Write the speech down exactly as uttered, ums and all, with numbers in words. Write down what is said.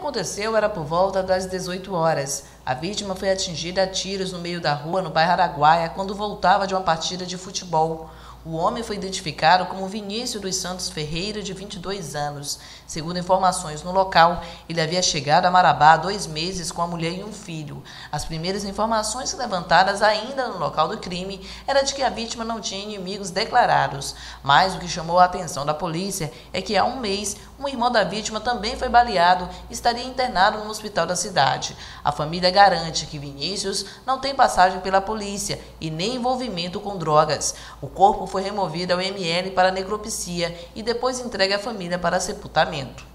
aconteceu era por volta das dezoito horas. A vítima foi atingida a tiros no meio da rua, no bairro Araguaia, quando voltava de uma partida de futebol. O homem foi identificado como Vinícius dos Santos Ferreira, de vinte e dois anos. Segundo informações no local, ele havia chegado a Marabá há dois meses com a mulher e um filho. As primeiras informações levantadas ainda no local do crime era de que a vítima não tinha inimigos declarados. Mas o que chamou a atenção da polícia é que há um mês, um irmão da vítima também foi baleado e estaria internado no hospital da cidade. A família garante que Vinícius não tem passagem pela polícia e nem envolvimento com drogas. O corpo foi removido ao M L para necropsia e depois entregue à família para sepultamento.